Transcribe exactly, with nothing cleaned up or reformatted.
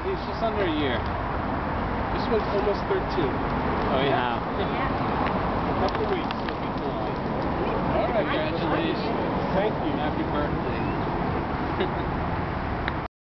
he's just under a year. This one's almost thirteen. Oh, yeah? A couple of weeks, he'll be fourteen. All right, Congratulations. Thank you. Happy birthday.